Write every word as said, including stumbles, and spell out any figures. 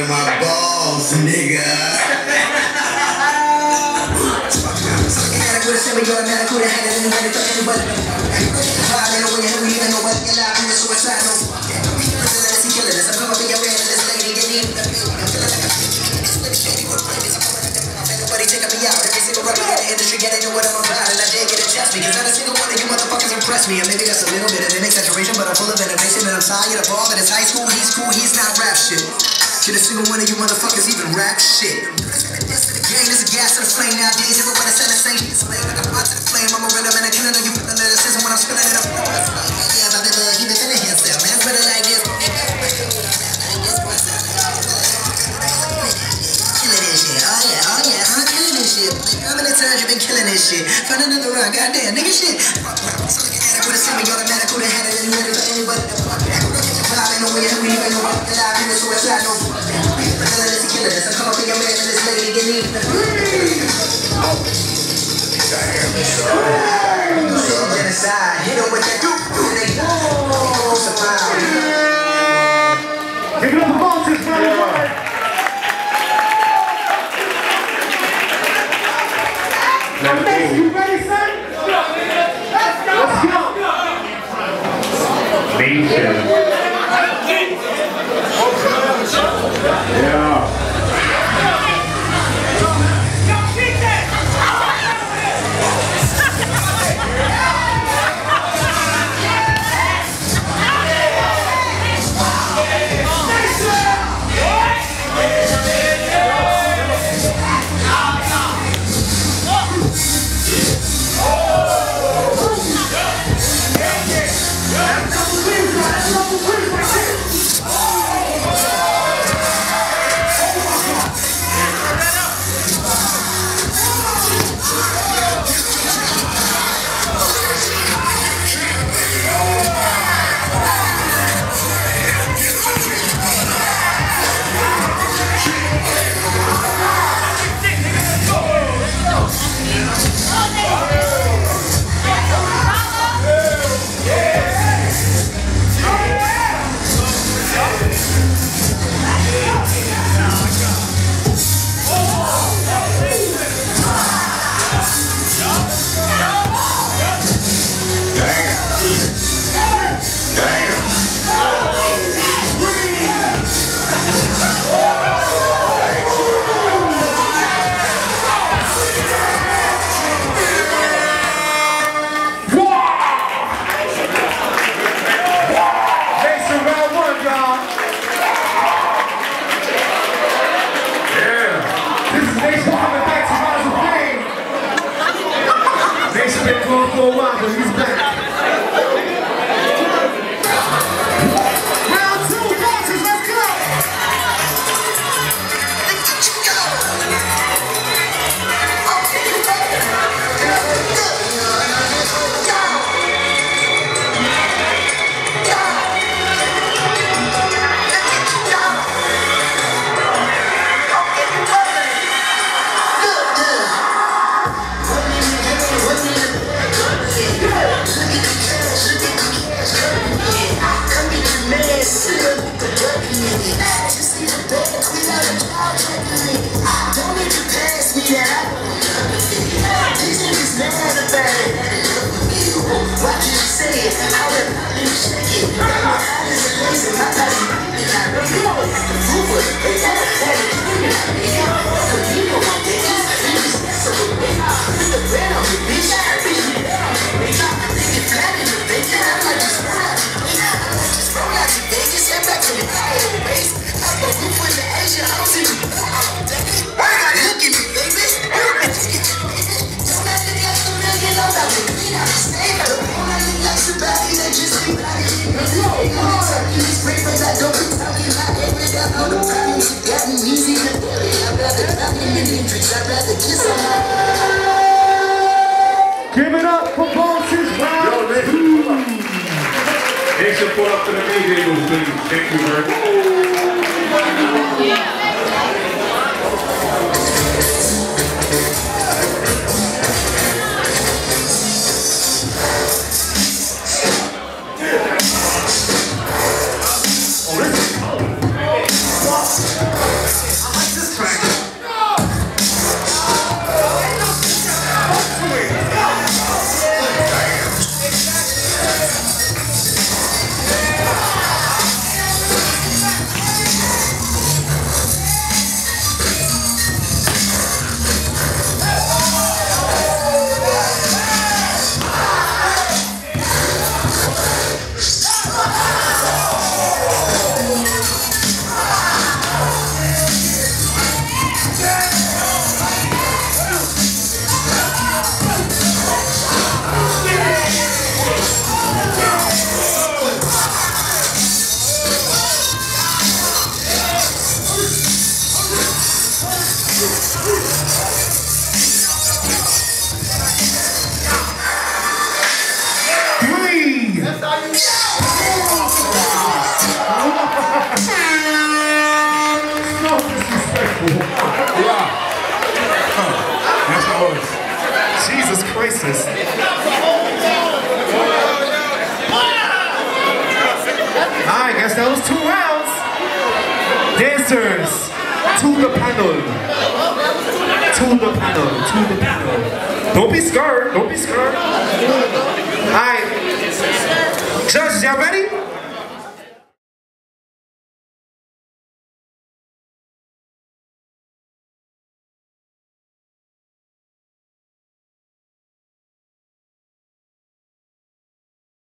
of my balls, nigga. Because not a single one of you motherfuckers impress me. And maybe that's a little bit of an exaggeration, but I'm full of innovation and I'm tired of all that is high school. He's cool, he's not rap shit. Should a single one of you motherfuckers even rap shit? This is a gas to the flame nowadays. Everybody said the same shit. Slave like I'm hot to the flame. I'm a rhythm and I can't know you put the lyricism when I'm spilling it up. Yeah, I'm never even in the hairstyle, man. It's better like this. Killing this shit. Oh yeah, oh yeah, I'm killing this shit. How many times you been killing this shit? Find another round, goddamn, nigga shit. So look at it with a semi-automatic, who the had it and ready for anybody to fuck that. I know we ain't even know what the live is, so it's not no fuck that. I'm killing this, killing this. I'm coming for your man and this lady get in. Genocide, you know what that do? Crucified. Give it up for Moses, man. Let's you ready, son? Let's go! Let's go! Nation. Yeah. For a while, but he's back. Round two, boxes, let's go! Give it up for Bosses round Yo, let's two. Pull up. Make sure pull up to the main table, please. Thank you, Bert. guess that was two rounds. Dancers, to the panel. To the panel, to the panel. Don't be scared, don't be scared. Alright. Judges, y'all ready?